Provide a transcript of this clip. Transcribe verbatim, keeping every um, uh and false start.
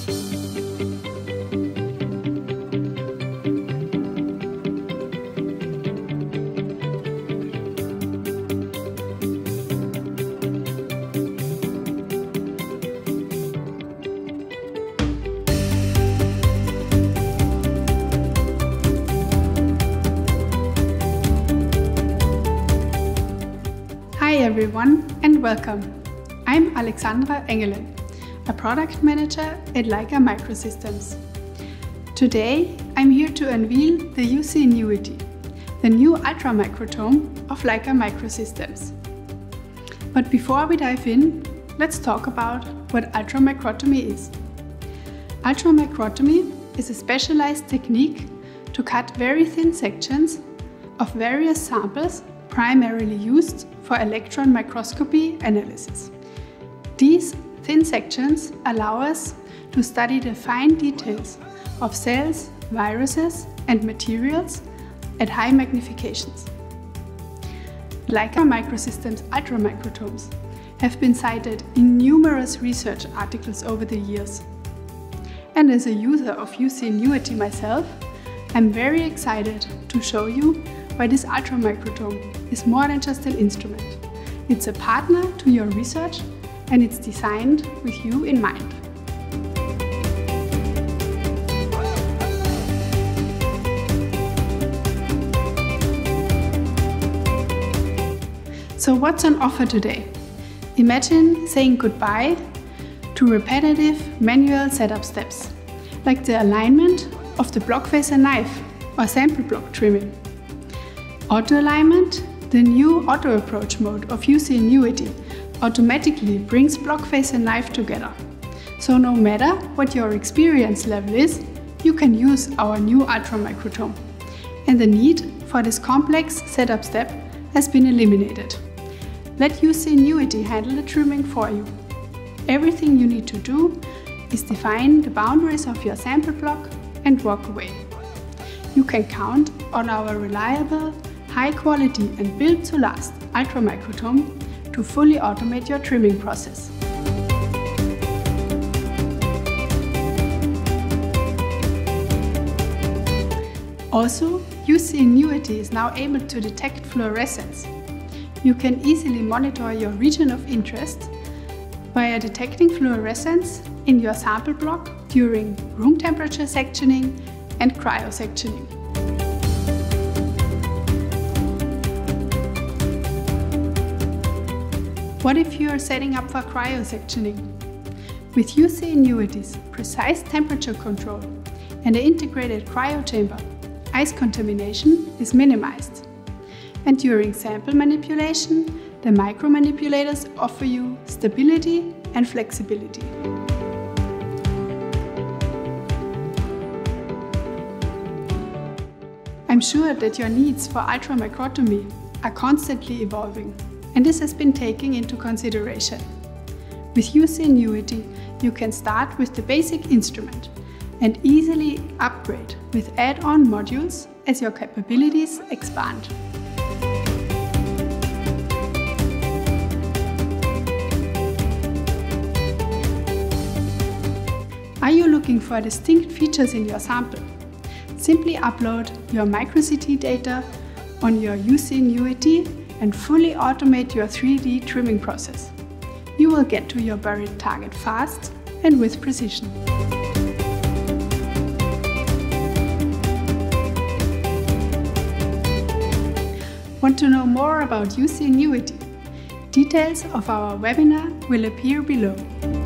Hi everyone and welcome. I'm Alexandra Engelen, a product manager at Leica Microsystems. Today I'm here to unveil the U C Enuity, the new Ultramicrotome of Leica Microsystems. But before we dive in, let's talk about what Ultramicrotomy is. Ultramicrotomy is a specialized technique to cut very thin sections of various samples primarily used for electron microscopy analysis. These thin sections allow us to study the fine details of cells, viruses and materials at high magnifications. Leica Microsystems ultramicrotomes have been cited in numerous research articles over the years. And as a user of U C Enuity myself, I'm very excited to show you why this ultramicrotome is more than just an instrument. It's a partner to your research and it's designed with you in mind. So what's on offer today? Imagine saying goodbye to repetitive manual setup steps, like the alignment of the block face and knife or sample block trimming. Autoalignment, the new auto approach mode of U C Enuity, automatically brings block face and knife together. So no matter what your experience level is, you can use our new Ultramicrotome. And the need for this complex setup step has been eliminated. Let U C Enuity handle the trimming for you. Everything you need to do is define the boundaries of your sample block and walk away. You can count on our reliable, high quality and built to last Ultramicrotome to fully automate your trimming process. Also, U C Enuity is now able to detect fluorescence. You can easily monitor your region of interest via detecting fluorescence in your sample block during room temperature sectioning and cryosectioning. What if you are setting up for cryosectioning? With U C Enuity's precise temperature control and the integrated cryo chamber, ice contamination is minimized. And during sample manipulation, the micromanipulators offer you stability and flexibility. I'm sure that your needs for ultramicrotomy are constantly evolving, and this has been taken into consideration. With U C Enuity, you can start with the basic instrument and easily upgrade with add-on modules as your capabilities expand. Are you looking for distinct features in your sample? Simply upload your microCT data on your U C Enuity and fully automate your three D trimming process. You will get to your buried target fast and with precision. Want to know more about U C Enuity? Details of our webinar will appear below.